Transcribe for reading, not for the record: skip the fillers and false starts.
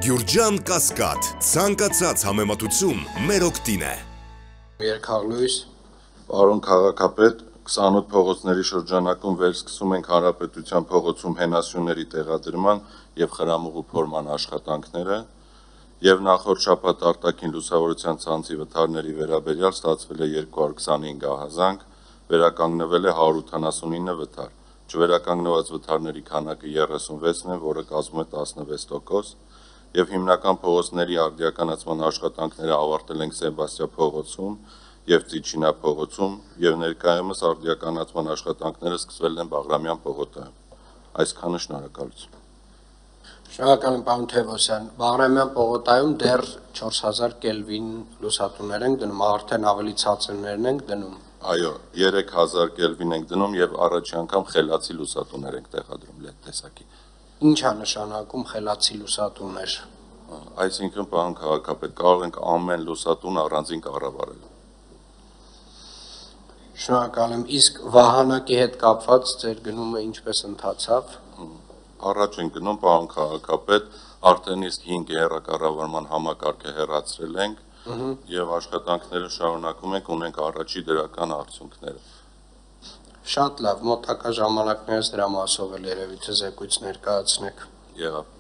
Գյուրջան Կասկադ, ցանկացած համեմատություն մեր օգտին է։ Երկհաղլույս, Պարոն քաղաքապետ, 28 փողոցների շրջանակում վերսկսում ենք Հանրապետության փողոցում հենասյուների տեղադրման եւ խրամուղու փորման աշխատանքները եւ նախորդ շաբաթ արտաքին լուսավորության ցանցի վթարների վերաբերյալ ստացվել է 225 ահազանգ, վերականգնվել է 189 վթար։ Չվերականգնված վթարների քանակը 36-ն է, որը կազմում է 16%, եւ հիմնական փողոցների արդիականացման աշխատանքները ավարտել ենք Սեբաստիա փողոցում եւ Ծիչինա փողոցում եւ ներկայումս արդիականացման աշխատանքները սկսվել են Բաղրամյան պողոտայում։ Այսքանը շնորհակալություն։ շնորհակալ եմ պարոն Թևոսյան, Բաղրամյան պողոտայում դեռ 4000 կելվին լուսատուներ ենք դնում, արդեն ավելի ցածրներն ենք դնում։ Այո, 3000 կելվին ենք դնում եւ առաջի անգամ խելացի լուսատուներ ենք տեղադրում LED տեսակի։ Ինչ է նշանակում խելացի լուսատուներ։ Այսինքն, պարոն քաղաքապետ, կարող ենք ամեն լուսատուն առանձին կառավարել։ Շնորհակալ եմ, իսկ վահանակի հետ կապված ձեր գնումը ինչպես ընթացավ։ Առաջ ենք գնում, պարոն քաղաքապետ, արդեն իսկ 5 հեռակառավարման համակարգը հեռացրել ենք եւ աշխատանքները շարունակում ենք, ունենք առաջի դրական արդյունքները։ Շատ լավ, մոտակա ժամանակներս դրա մասով էլ երևի թե զեկույց ներկայացնեք։ Եղավ։